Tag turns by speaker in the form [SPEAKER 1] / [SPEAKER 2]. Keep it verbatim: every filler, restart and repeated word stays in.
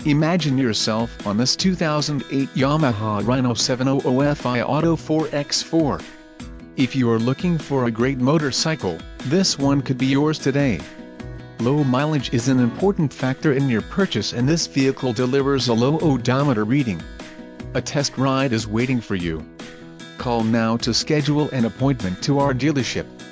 [SPEAKER 1] Imagine yourself on this two thousand eight Yamaha Rhino seven hundred Fi Auto four by four. If you are looking for a great motorcycle, this one could be yours today. Low mileage is an important factor in your purchase, and this vehicle delivers a low odometer reading. A test ride is waiting for you. Call now to schedule an appointment to our dealership.